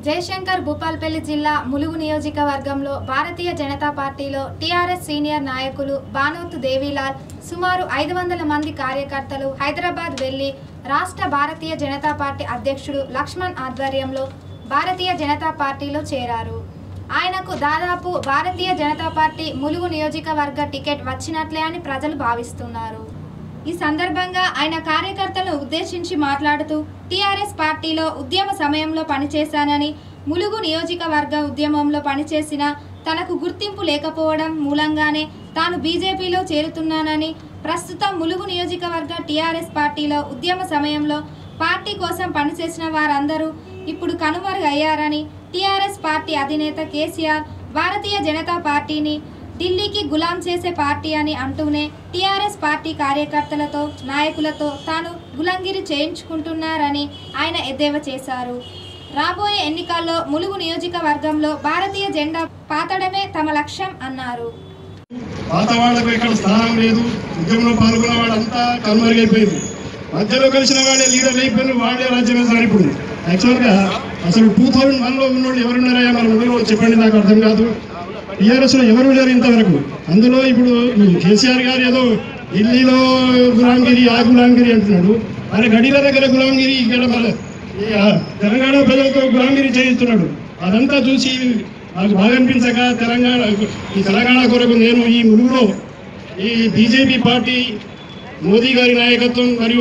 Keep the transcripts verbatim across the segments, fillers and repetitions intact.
జయశంకర్ భూపాల్పల్లి జిల్లా ములుగు నియోజకవర్గంలో భారతీయ జనతా పార్టీలో టీఆర్ఎస్ సీనియర్ నాయకులు బానోతు దేవిలాల్ సుమారు ఐదు వందల మంది కార్యకర్తలు హైదరాబాద్ వెళ్లి రాష్ట్ర భారతీయ జనతా పార్టీ అధ్యక్షుడు లక్ష్మణ్ ఆధ్వర్యంలో భారతీయ జనతా పార్టీలో చేరారు. ఆయనకు దాదాపు భారతీయ జనతా పార్టీ ములుగు నియోజకవర్గ టికెట్ వచ్చినట్లే అని ప్రజలు భావిస్తున్నారు. ఈ సందర్భంగా ఆయన కార్యకర్తలను ఉద్దేశించి మాట్లాడుతూ టీఆర్ఎస్ పార్టీలో ఉద్యమ సమయంలో పనిచేశానని, ములుగు నియోజకవర్గ ఉద్యమంలో పనిచేసిన తనకు గుర్తింపు లేకపోవడం మూలంగానే తాను బీజేపీలో చేరుతున్నానని, ప్రస్తుతం ములుగు నియోజకవర్గ టీఆర్ఎస్ పార్టీలో ఉద్యమ సమయంలో పార్టీ కోసం పనిచేసిన వారందరూ ఇప్పుడు కనుమరుగయ్యారని, టీఆర్ఎస్ పార్టీ అధినేత కేసీఆర్ భారతీయ జనతా పార్టీని ఢిల్లీకి గులాం చేసే పార్టీ అని అంటూనే టీఆర్ఎస్ పార్టీ కార్యకర్తలతో నాయకులతో తాను గులంగిరి చేయించుకుంటున్నారని ఆయన ఎద్దేవా చేశారు. రాబోయే ఎన్నికల్లో ములుగు నియోజకవర్గంలో భారతీయ జెండా పాతడమే తమ లక్ష్యం అన్నారు. పాత వాళ్లకు ఇక్కడ స్థానం లేదు. ఉద్యమంలో పాల్గొన్న వాళ్ళంతా కనుమరుగైపోయింది. మధ్యలో కలిసిన వాళ్ళే లీడర్లు అయిపోయినారు. వాళ్ళే రాజ్యం వేసారు. ఇప్పుడు యాక్చువల్గా అసలు టూ థౌజండ్ వన్లో ఉన్నోళ్ళు ఎవరున్నారయ్యా మన ముందులో చెప్పండి, నాకు అర్థం కాదు. టీఆర్ఎస్లో ఎవరు లేరు ఇంతవరకు. అందులో ఇప్పుడు కేసీఆర్ గారు ఏదో ఢిల్లీలో గులాంగిరి ఆ గులాంగిరి అంటున్నాడు. మరి గడిల దగ్గర గులాంగిరి, ఇక్కడ మన తెలంగాణ ప్రజలతో గులాంగిరి చేయిస్తున్నాడు. అదంతా చూసి నాకు బాగా అనిపించక తెలంగాణ ఈ తెలంగాణ కొరకు నేను ఈ ములుగులో ఈ బీజేపీ పార్టీ మోదీ గారి నాయకత్వం మరియు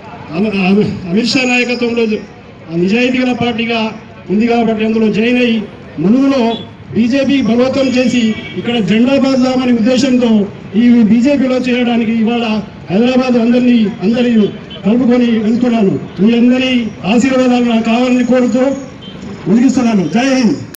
అమిత్ షా నాయకత్వంలో నిజాయితీ గల పార్టీగా ఉంది కాబట్టి అందులో జాయిన్ అయ్యి ములుగులో బీజేపీ బలోపేతం చేసి ఇక్కడ జెండా బాద్దామనే ఉద్దేశంతో ఈ బీజేపీలో చేరడానికి ఇవాళ హైదరాబాద్ అందరినీ అందరి కలుపుకొని వెళ్తున్నాను. మీ అందరి ఆశీర్వాదాలు నాకు కావాలని కోరుతూ ముగిస్తున్నాను. జై హింద్.